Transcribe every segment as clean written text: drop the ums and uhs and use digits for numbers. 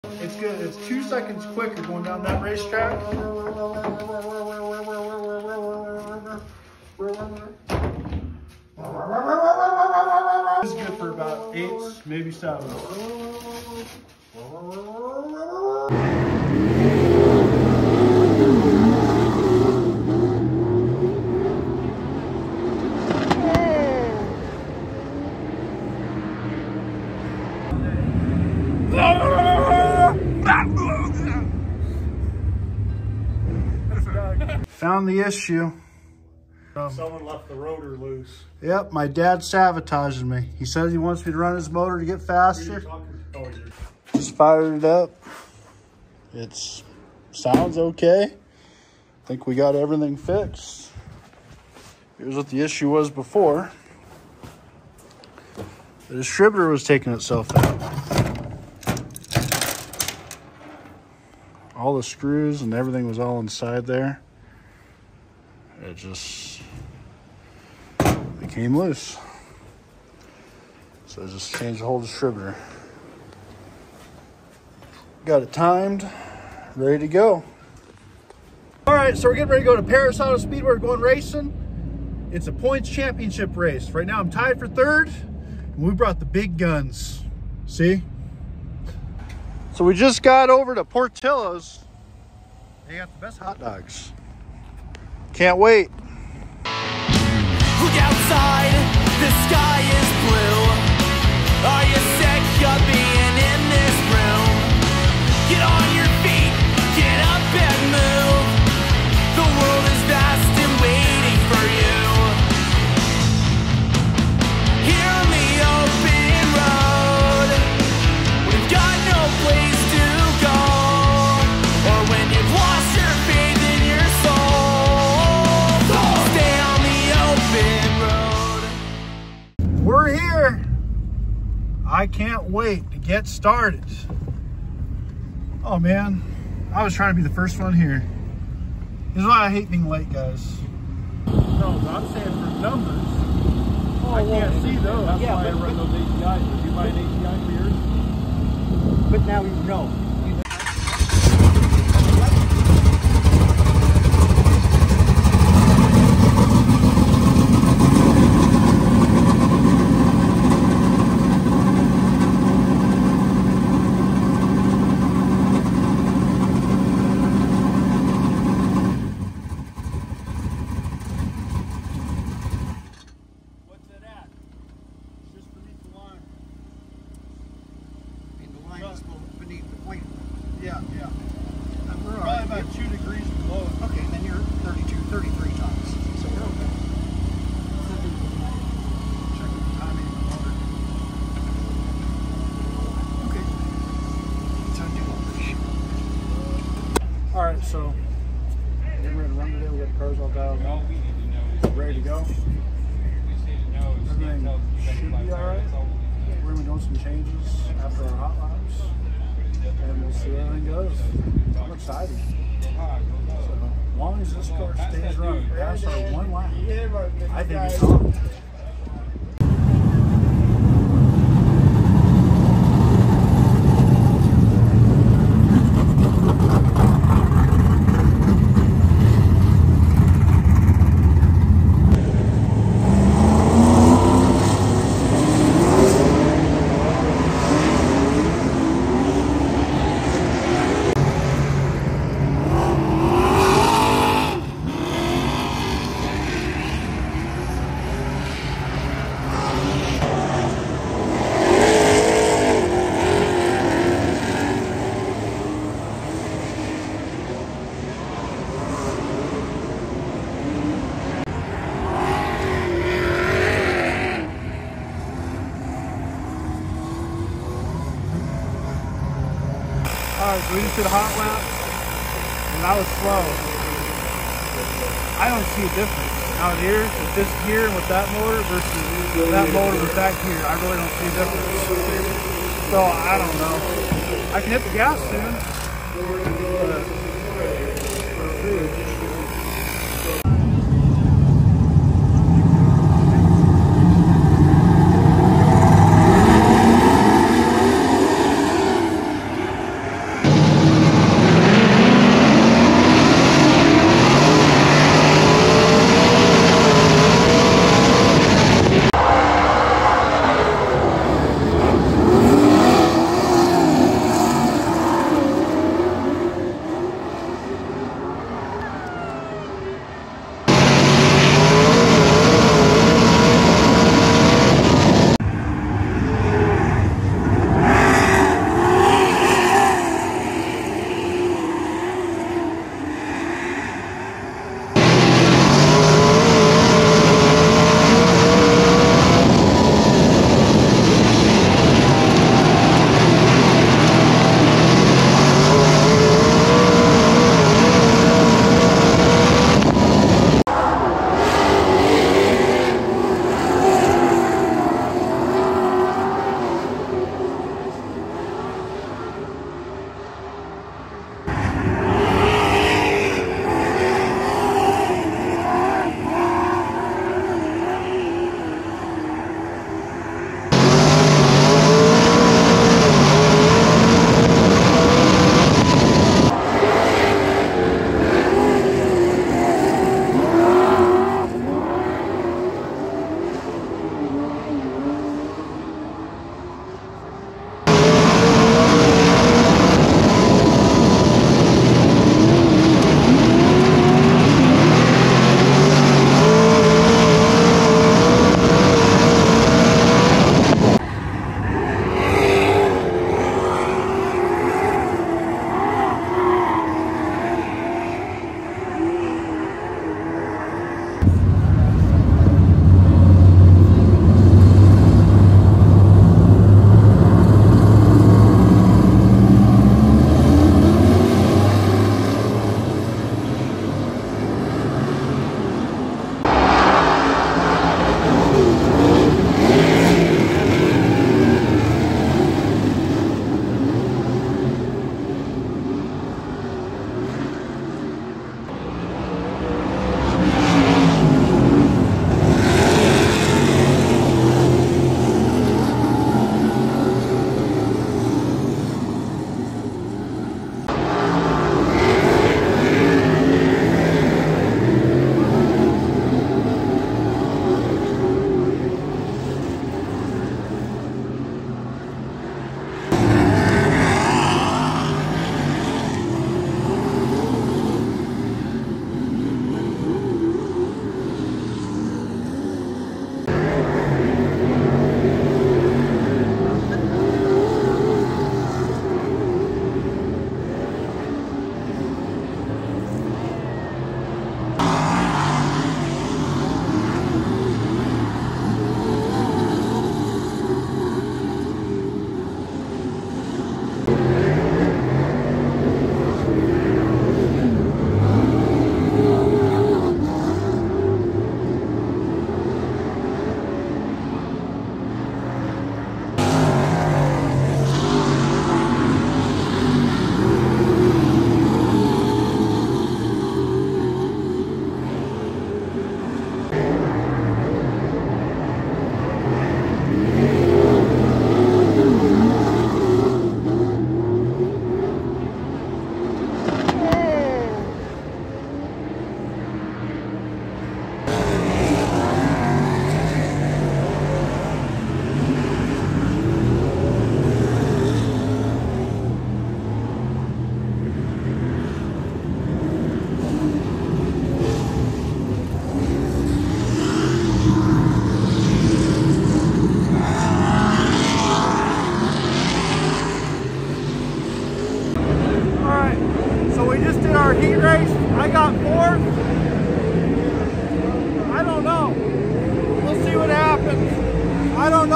It's good. It's 2 seconds quicker going down that racetrack. This is good for about 8s, maybe 7s. Found the issue. Someone left the rotor loose. Yep, my dad's sabotaging me. He says he wants me to run his motor to get faster. Just fired it up. It sounds okay. I think we got everything fixed. Here's what the issue was before. The distributor was taking itself out. All the screws and everything was all inside there. It just became loose. So I just changed the whole distributor. Got it timed, ready to go. All right, so we're getting ready to go to Perris Auto Speedway. We're going racing. It's a points championship race. Right now I'm tied for 3rd, and we brought the big guns. See? So we just got over to Portillo's. They got the best hot dogs. Can't wait. Look outside, the sky is blue. Are you sick of being in this room? Get on your feet, get up and move. The world is vast and waiting for you. Here on the open road, we've got no place to go. Or when you've lost your faith in your soul, stay on the open road. We're here. I can't wait to get started. Oh man, I was trying to be the first one here. This is why I hate being late, guys. No, I'm saying for numbers. Oh, I can't see those. That's why I run those ATIs. Did you buy an ATI for yours? But now you know. Yeah. Probably about 2 degrees below. Okay, then you're 32, 33 tons. So you're okay. Checking the timing of the motor. Okay. So do All right, so getting ready to run today. We got the cars all dialed in, ready to go. Everything should be all right. We're gonna be doing some changes after our hot laps, and we'll see where everything goes. I'm excited. So, as long as this car stays running past our 1 lap, I think it's on. Alright, so we just did a hot lap, and I was slow. I don't see a difference out here with this gear and with that motor versus that motor with that gear. I really don't see a difference. So, I don't know. I can hit the gas soon.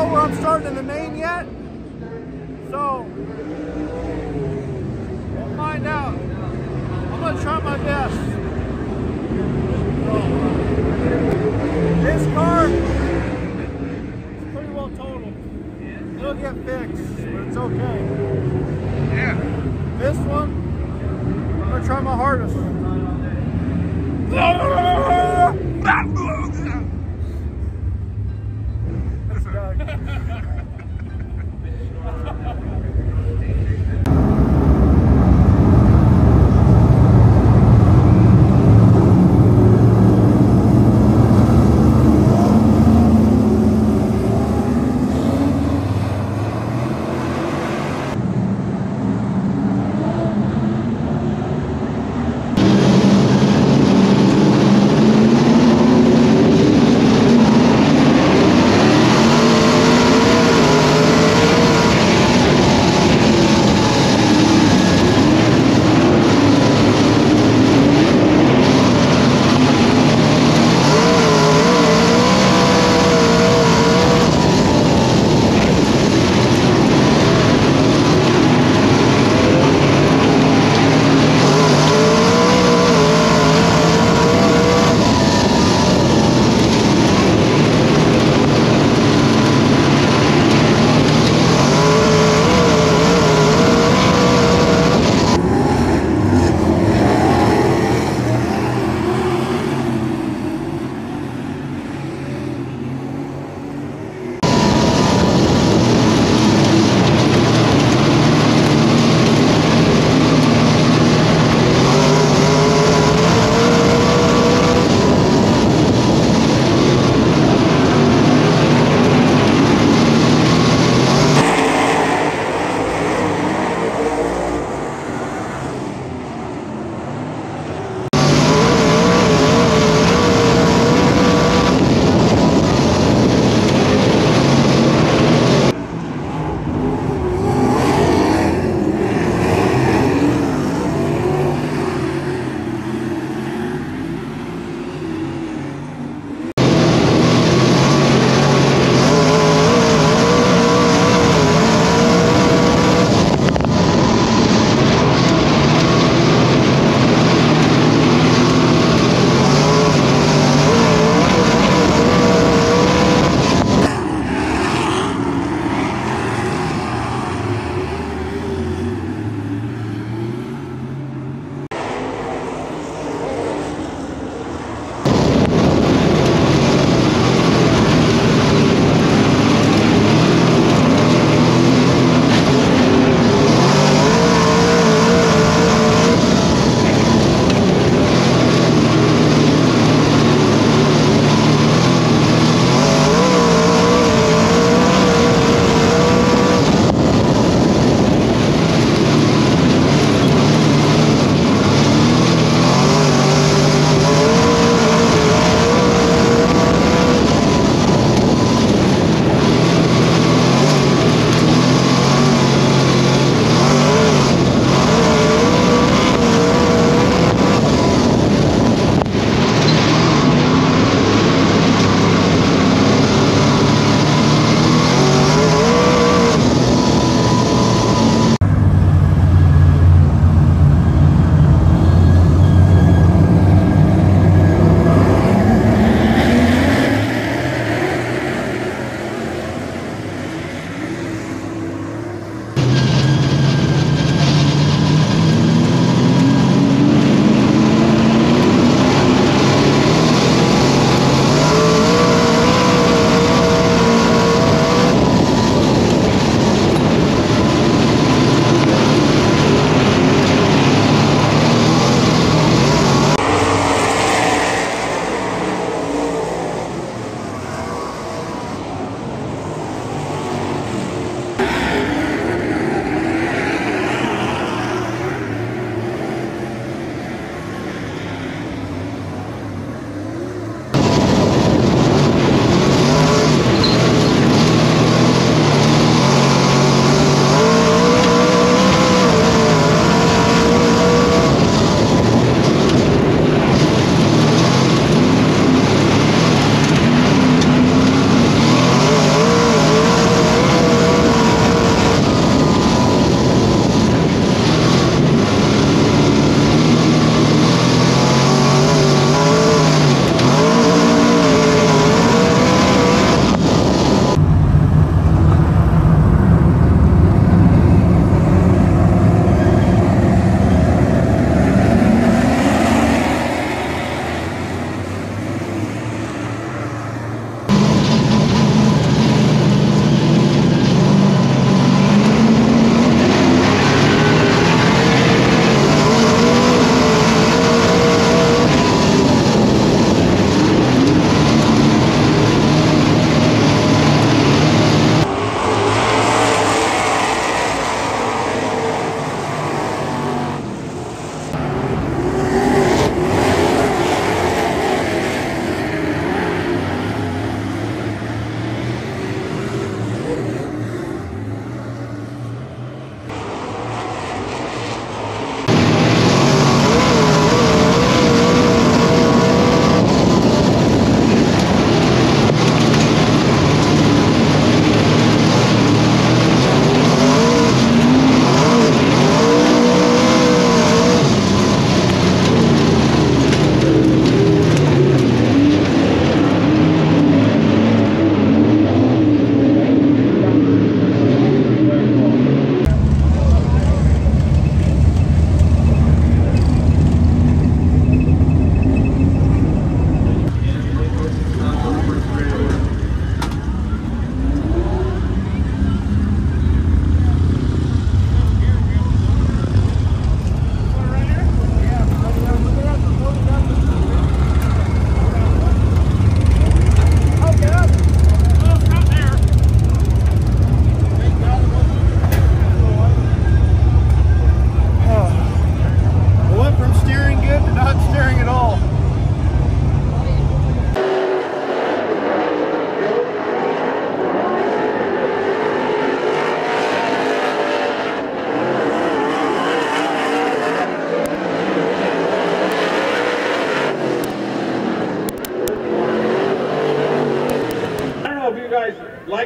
know where I'm starting in the main yet, so we'll find out. I'm gonna try my best. This car is pretty well totaled. It'll get fixed, but it's okay. Yeah. This one, I'm gonna try my hardest. That's Doug.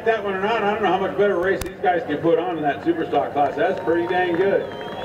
like that one or not, I don't know how much better race these guys can put on in that super stock class. That's pretty dang good.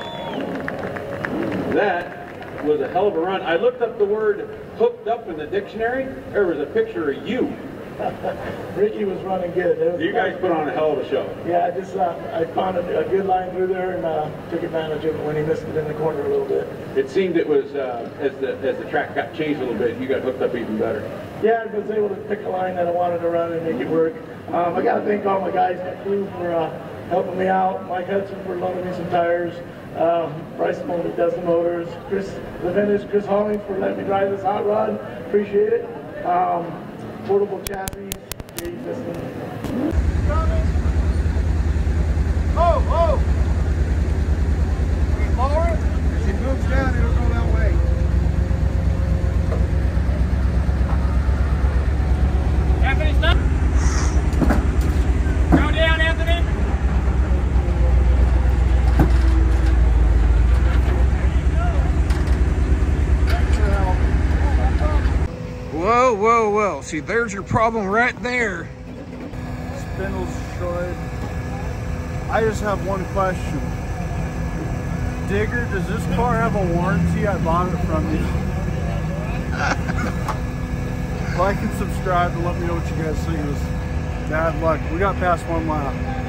That was a hell of a run. I looked up the word hooked up in the dictionary. There was a picture of you. Ricky was running good. You guys put on a hell of a show. Yeah, I just I found a good line through there and took advantage of it when he missed it in the corner a little bit. It seemed it was as the track got changed a little bit, you got hooked up even better. Yeah, I was able to pick a line that I wanted to run and make it work. I got to thank all my guys in the crew for helping me out. Mike Hudson for loaning me some tires. Bryce Mulder does the motors. Chris Levinas, Chris Hollings for letting me drive this hot rod. Appreciate it. Portable chassis, J piston. Oh, oh! We lower it. As it moves down, it'll go that way. Anthony, stop! Go down, Anthony! Whoa, whoa, whoa. See, there's your problem right there. Spindle's destroyed. I just have one question. Digger, does this car have a warranty? I bought it from you. Like and subscribe and let me know what you guys think. It was bad luck. We got past one lap.